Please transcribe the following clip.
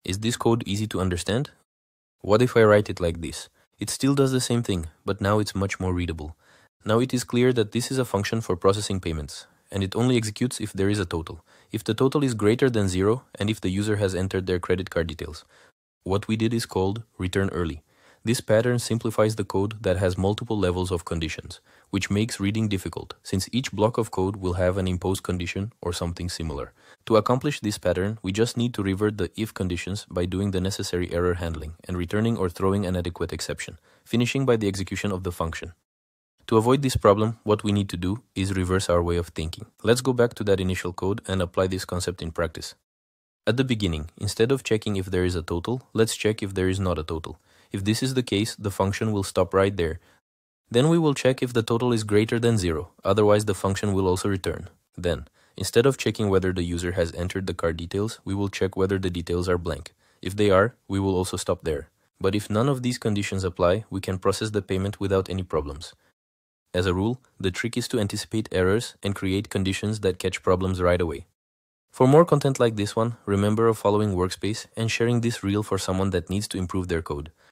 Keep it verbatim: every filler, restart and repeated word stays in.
Is this code easy to understand? What if I write it like this? It still does the same thing, but now it's much more readable. Now it is clear that this is a function for processing payments, and it only executes if there is a total. If the total is greater than zero, and if the user has entered their credit card details. What we did is called return early. This pattern simplifies the code that has multiple levels of conditions, which makes reading difficult, since each block of code will have an imposed condition or something similar. To accomplish this pattern, we just need to revert the if conditions by doing the necessary error handling and returning or throwing an adequate exception, finishing by the execution of the function. To avoid this problem, what we need to do is reverse our way of thinking. Let's go back to that initial code and apply this concept in practice. At the beginning, instead of checking if there is a total, let's check if there is not a total. If this is the case, the function will stop right there. Then we will check if the total is greater than zero, otherwise the function will also return. Then, instead of checking whether the user has entered the card details, we will check whether the details are blank. If they are, we will also stop there. But if none of these conditions apply, we can process the payment without any problems. As a rule, the trick is to anticipate errors and create conditions that catch problems right away. For more content like this one, remember of following Wrkspace and sharing this reel for someone that needs to improve their code.